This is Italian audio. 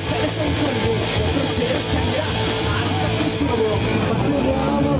stelle sono in convegno, terziere scaglierà, anche per nessuno, facciamo